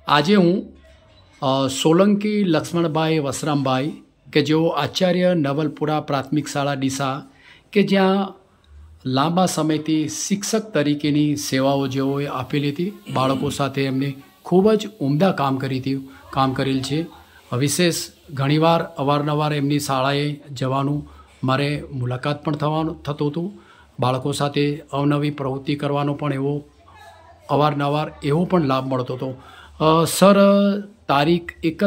આજે હું સોલંકી લક્ષ્મણભાઈ વસરામભાઈ કે જેઓ આચાર્ય નવલપુરા પ્રાથમિક શાળા ડીસા કે જ્યાં લાંબા સમયથી શિક્ષક તરીકેની સેવાઓ જેઓએ આપેલી હતી, બાળકો સાથે એમને ખૂબ જ ઉમદા કામ કરેલ છે. વિશેષ ઘણીવાર અવારનવાર એમની શાળાએ જવાનું મારે મુલાકાત પણ થતું હતું. બાળકો સાથે અવનવી પ્રવૃત્તિ કરવાનો પણ એવો અવારનવાર એવો પણ લાભ મળતો હતો. સર તારીખ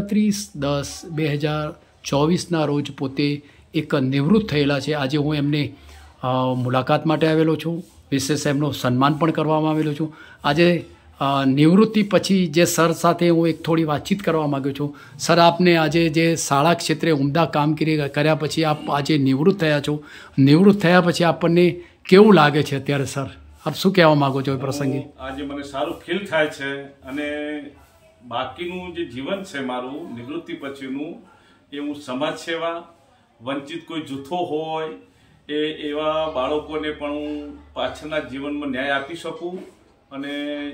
31/10/2024ના રોજ પોતે એક નિવૃત્ત થયેલા છે. આજે હું એમને મુલાકાત માટે આવેલો છું. વિશેષ એમનો સન્માન પણ કરવામાં આવેલો છું. આજે નિવૃત્તિ પછી જે સર સાથે હું એક થોડી વાતચીત કરવા માગ્યો છું. સર, આપને આજે જે શાળા ક્ષેત્રે ઉમદા કામગીરી કર્યા પછી આપ આજે નિવૃત્ત થયા છો, નિવૃત્ત થયા પછી આપણને કેવું લાગે છે અત્યારે? સર, આપ શું કહેવા માગો છો એ પ્રસંગે? આજે મને સારું ફીલ થાય છે અને બાકીનું જે જીવન છે મારું નિવૃત્તિ પછીનું એ હું સમાજ સેવા, વંચિત કોઈ જૂથો હોય એવા બાળકોને પણ હું પાછળના જીવનમાં ન્યાય આપી શકું અને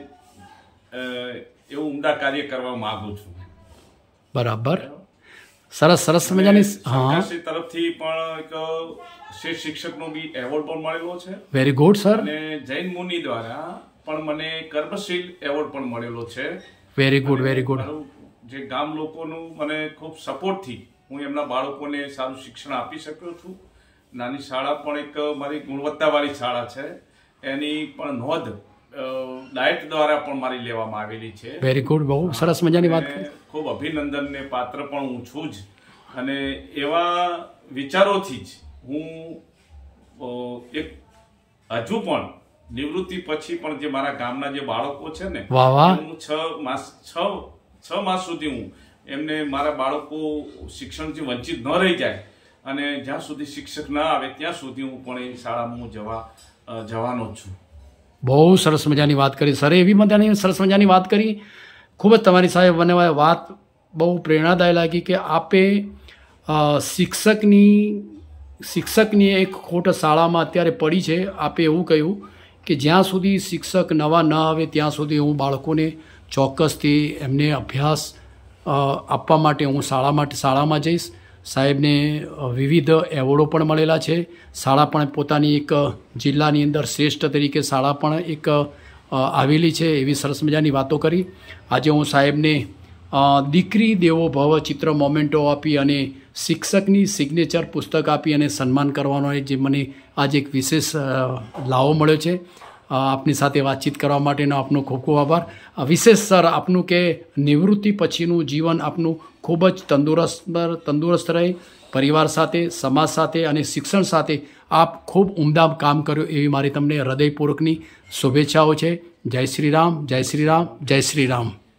એવું ઉમદા કાર્ય કરવા માંગુ છું. બરાબર, સરસ સરસ મજાની. સરકારશ્રી તરફથી પણ એક શ્રેષ્ઠ શિક્ષકનો બી એવોર્ડ પણ મળેલો છે. Very good sir. અને જૈન મુનિ દ્વારા પણ મને કર્મશીલ એવોર્ડ પણ મળેલો છે. Very good, very good. જે ગામ લોકોનું મને ખૂબ સપોર્ટથી હું એમના બાળકોને સારું શિક્ષણ આપી શક્યો છું. નાની શાળા પણ એક મારી ગુણવત્તાવાળી શાળા છે, એની પણ નોંધ ડાયટ દ્વારા પણ મારી લેવામાં આવેલી છે. વેરી ગુડ, બહુ સરસ મજાની વાત. ખૂબ અભિનંદનને પાત્ર પણ હું છું જ. અને એવા વિચારોથી જ હું એક હજુ પણ નિવૃત્તિ પછી પણ જે મારા ગામના જે બાળકો છે ને, હું 6 માસ સુધી હું એમને મારા બાળકો શિક્ષણથી વંચિત ન રહી જાય અને જ્યાં સુધી શિક્ષક ના આવે ત્યાં સુધી હું પણ એ શાળામાં જવાનો છું. બહુ સરસ મજાની વાત કરી સર. એવી મજાની સરસ મજાની વાત કરી. ખૂબ જ તમારી સાથે મને વાત બહુ પ્રેરણાદાયી લાગી કે આપે શિક્ષકની એક ખોટ શાળામાં અત્યારે પડી છે. આપે એવું કહ્યું કે જ્યાં સુધી શિક્ષક નવા ન આવે ત્યાં સુધી હું બાળકોને ચોક્કસથી એમને અભ્યાસ આપવા માટે હું શાળામાં જઈશ. સાહેબને વિવિધ એવોર્ડો પણ મળેલા છે. શાળા પણ પોતાની એક જિલ્લાની અંદર શ્રેષ્ઠ તરીકે શાળા પણ એક આવેલી છે. એવી સરસ મજાની વાતો કરી. આજે હું સાહેબને દીકરી દેવો ભવ ચિત્ર મોમેન્ટો આપી અને શિક્ષકની સિગ્નેચર પુસ્તક આપી અને સન્માન કરવાનો જે મને આજે એક વિશેષ લાવો મળ્યો છે. આપની સાથે વાતચીત કરવા માટેનો આપનો ખૂબ ખૂબ આભાર. વિશેષ સર, આપનું કે નિવૃત્તિ પછીનું જીવન આપનું ખૂબ જ તંદુરસ્ત રહે. પરિવાર સાથે, સમાજ સાથે અને શિક્ષણ સાથે આપ ખૂબ ઉમદા કામ કર્યું એવી મારી તમને હૃદયપૂર્વકની શુભેચ્છાઓ છે. જય શ્રી રામ, જય શ્રી રામ, જય શ્રી રામ.